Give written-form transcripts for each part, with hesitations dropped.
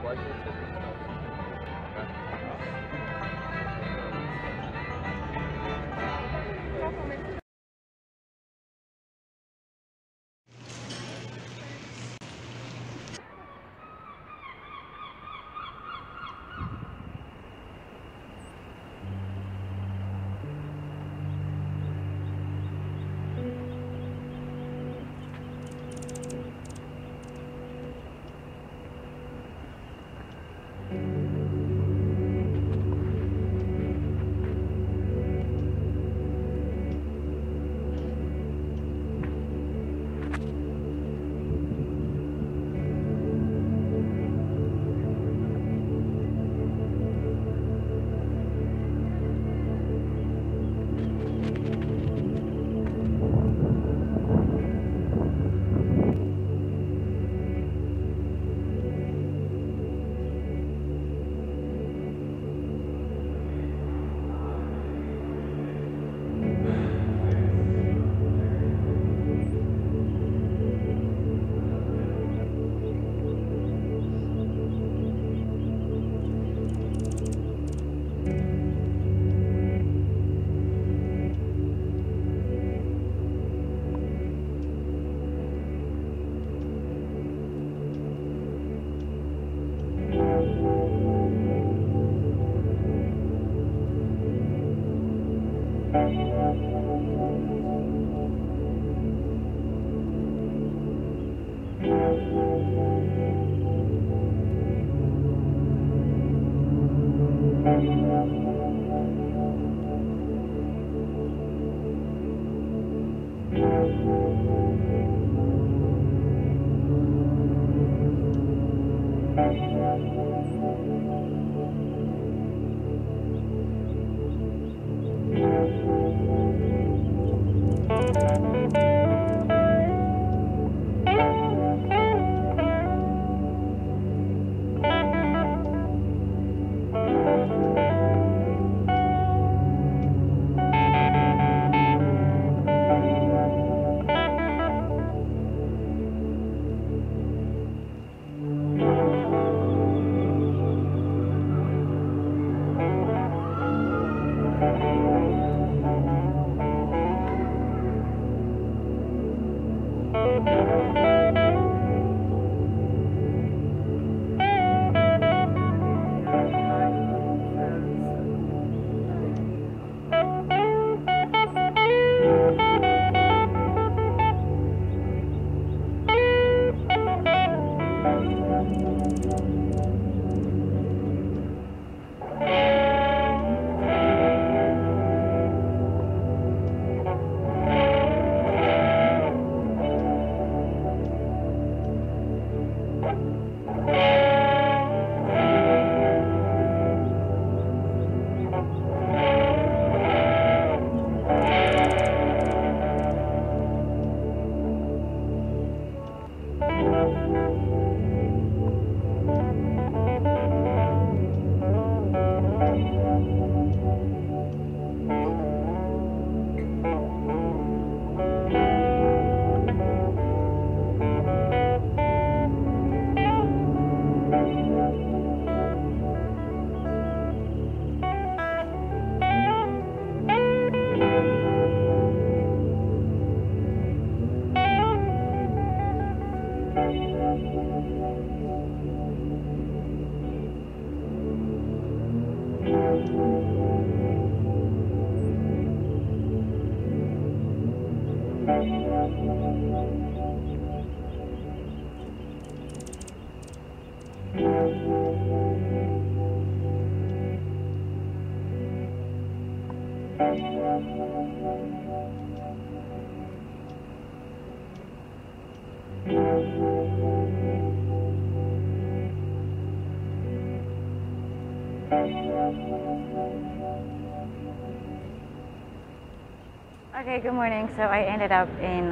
Okay, good morning. So I ended up in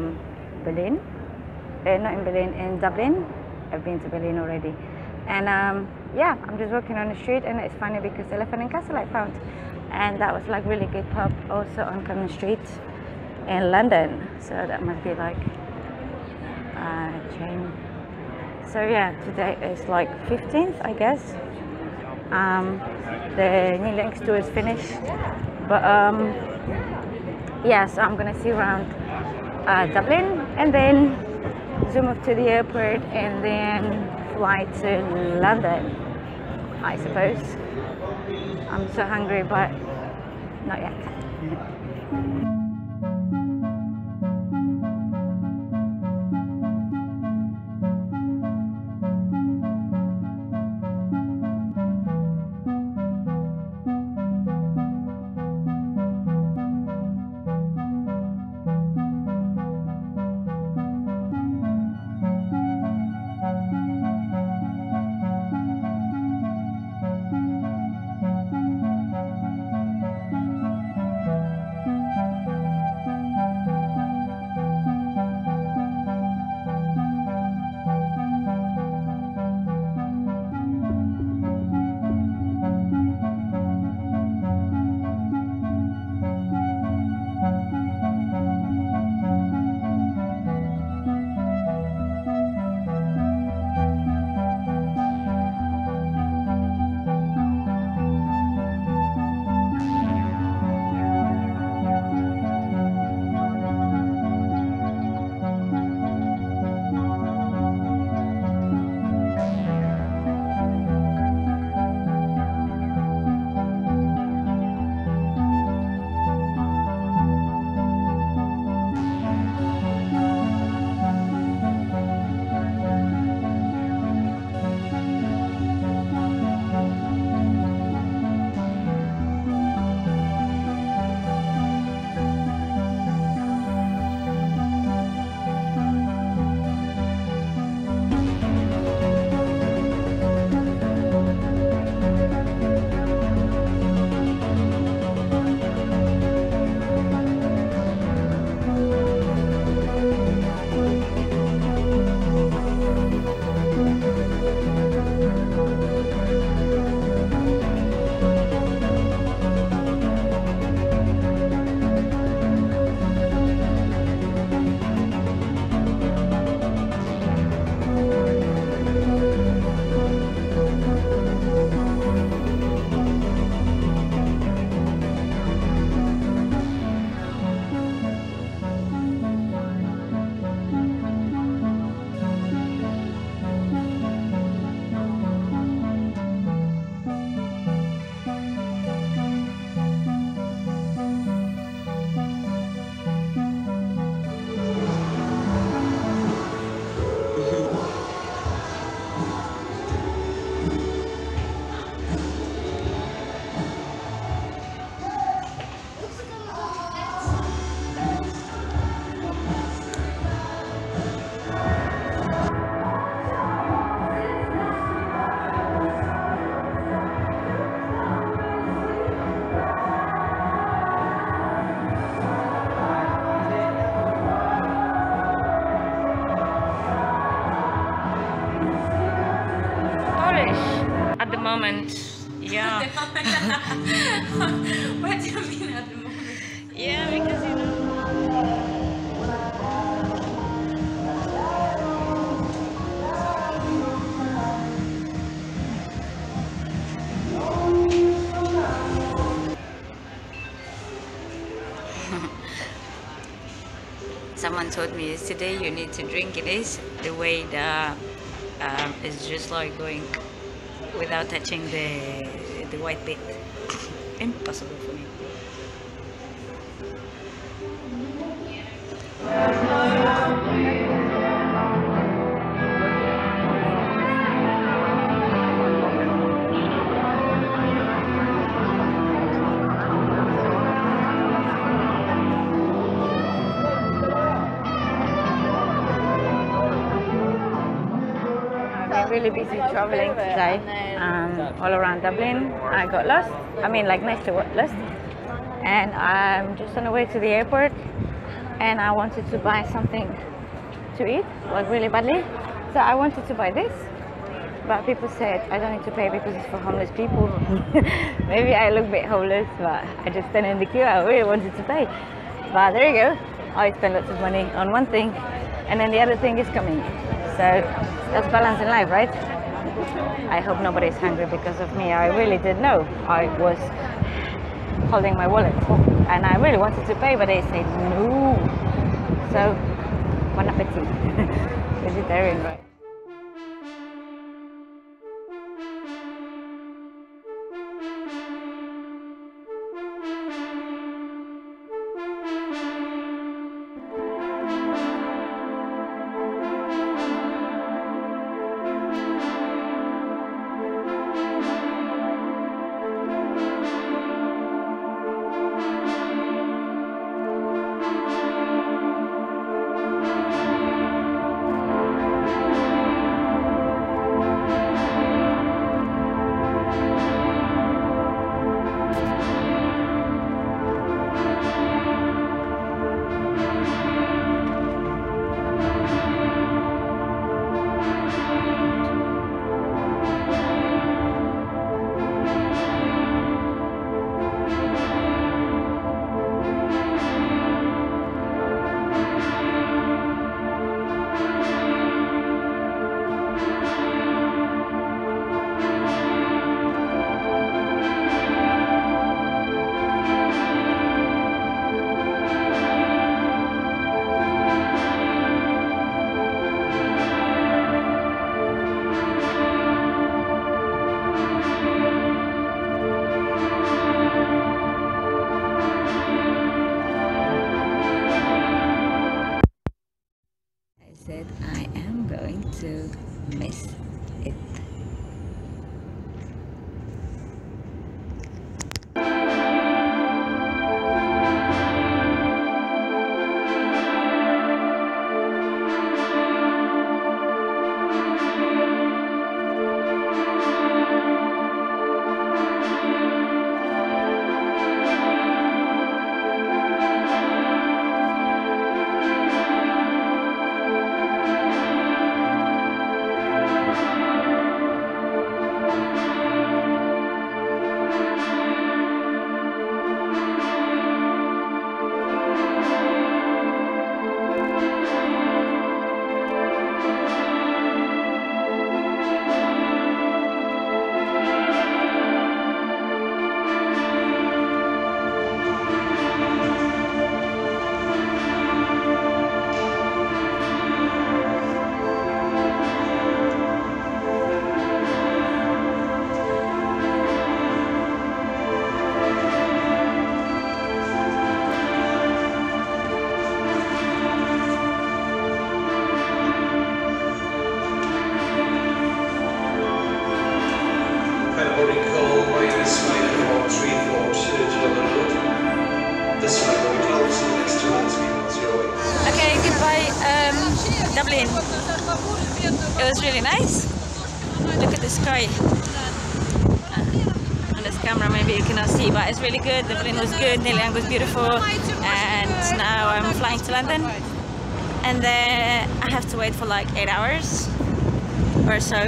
Berlin. Not in Berlin, in Dublin. I've been to Berlin already. And yeah, I'm just walking on the street, and it's funny because Elephant and Castle I found. And that was like really good pub also on Common Street in London. So that must be like a chain So yeah, today is like 15th, I guess. The New Links tour is finished, but yeah, so I'm gonna see around Dublin and then zoom up to the airport and then fly to London, I suppose. I'm so hungry, but not yet. At the moment, yeah. What do you mean at the moment? Yeah, because you know. Someone told me yesterday you need to drink this the way the it's just like going without touching the white bit. Impossible for me. Really busy traveling today, all around Dublin. I got lost. I mean, like next to lost, and I'm just on the way to the airport. And I wanted to buy something to eat, like really badly. So I wanted to buy this, but people said I don't need to pay because it's for homeless people. Maybe I look a bit homeless, but I just stand in the queue. I really wanted to pay, but there you go. I spent lots of money on one thing, and then the other thing is coming. So. that's balance in life, right? I hope nobody's hungry because of me. I really didn't know. I was holding my wallet and I really wanted to pay, but they said no. So, bon appetit. Vegetarian, right? Said I am going to miss it. Okay, goodbye, Dublin. It was really nice. Look at the sky. On this camera maybe you cannot see, but it's really good. Dublin was good, Niliang was beautiful, and now I'm flying to London. And then I have to wait for like 8 hours or so.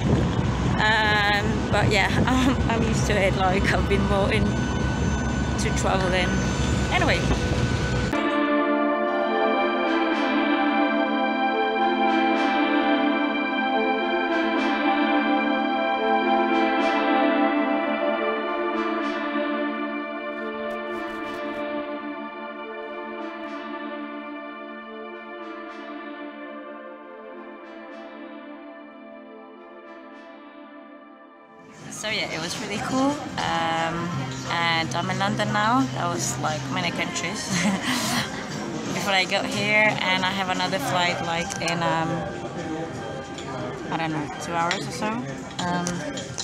But yeah, I'm used to it. Like I've been more into traveling. Anyway. So yeah, it was really cool, and I'm in London now. That was like many countries before I got here, and I have another flight like in I don't know, 2 hours or so.